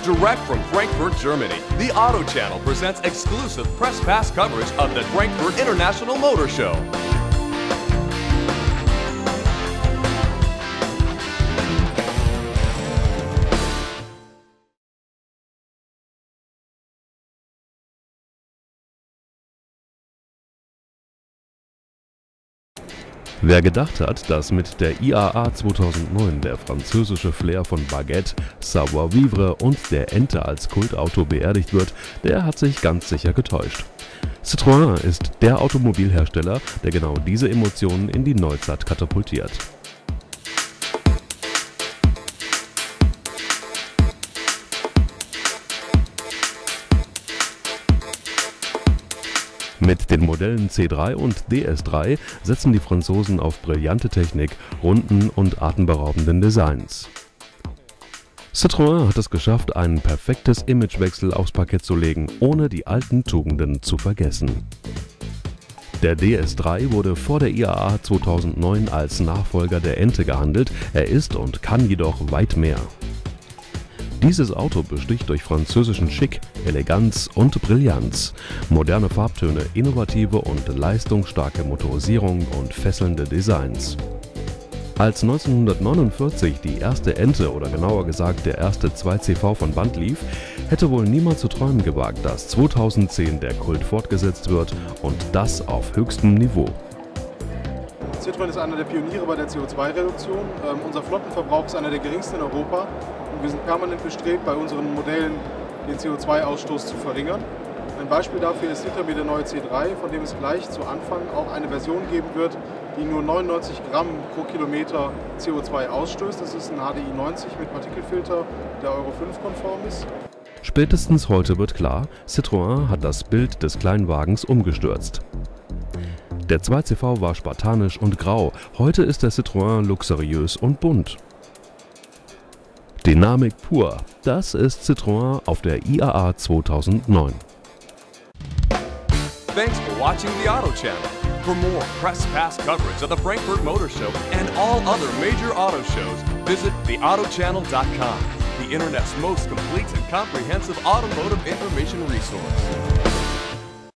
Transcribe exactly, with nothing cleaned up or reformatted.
Direct from Frankfurt, Germany, the Auto Channel presents exclusive press pass coverage of the Frankfurt International Motor Show. Wer gedacht hat, dass mit der I A A zweitausendneun der französische Flair von Baguette, Savoir-vivre und der Ente als Kultauto beerdigt wird, der hat sich ganz sicher getäuscht. Citroen ist der Automobilhersteller, der genau diese Emotionen in die Neuzeit katapultiert. Mit den Modellen C drei und D S drei setzen die Franzosen auf brillante Technik, runden und atemberaubenden Designs. Citroën hat es geschafft, ein perfektes Imagewechsel aufs Parkett zu legen, ohne die alten Tugenden zu vergessen. Der D S drei wurde vor der I A A zweitausendneun als Nachfolger der Ente gehandelt, er ist und kann jedoch weit mehr. Dieses Auto besticht durch französischen Schick, Eleganz und Brillanz, moderne Farbtöne, innovative und leistungsstarke Motorisierung und fesselnde Designs. Als neunzehnhundertneunundvierzig die erste Ente oder genauer gesagt der erste zwei C V von Band lief, hätte wohl niemand zu träumen gewagt, dass zweitausendzehn der Kult fortgesetzt wird und das auf höchstem Niveau. Citroen ist einer der Pioniere bei der C O zwei Reduktion. Ähm, unser Flottenverbrauch ist einer der geringsten in Europa und wir sind permanent bestrebt, bei unseren Modellen den C O zwei Ausstoß zu verringern. Ein Beispiel dafür ist hinter mir der neue C drei, von dem es gleich zu Anfang auch eine Version geben wird, die nur neunundneunzig Gramm pro Kilometer C O zwei ausstößt. Das ist ein H D I neunzig mit Partikelfilter, der Euro fünf konform ist. Spätestens heute wird klar, Citroën hat das Bild des Kleinwagens umgestürzt. Der zwei C V war spartanisch und grau, heute ist der Citroën luxuriös und bunt. Dynamik pur, das ist Citroën auf der I A A zweitausendneun. Thanks for watching the Auto Channel. For more press pass coverage of the Frankfurt Motor Show and all other major auto shows, visit the auto channel dot com, the internet's most complete and comprehensive automotive information resource.